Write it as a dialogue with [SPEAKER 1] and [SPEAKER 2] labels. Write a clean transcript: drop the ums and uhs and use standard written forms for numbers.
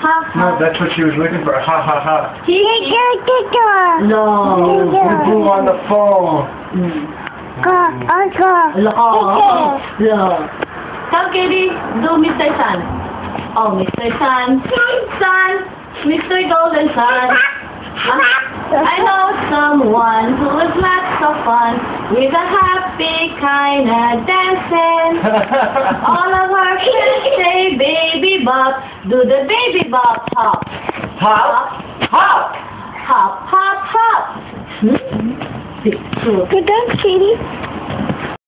[SPEAKER 1] No, that's what she was looking for. Ha ha ha.
[SPEAKER 2] No.
[SPEAKER 1] Boo on the phone.
[SPEAKER 2] No. Come, Katie. Do Mr. Sun. Oh, Mr. Sun. Sun. Mr. Golden Sun. I know someone who has lots of fun with a happy kind of dancing. All of our friends say baby bop. Do the baby bop hop.
[SPEAKER 1] Hop. Hop.
[SPEAKER 2] Hop, hop, hop.
[SPEAKER 3] Good dance, Katie.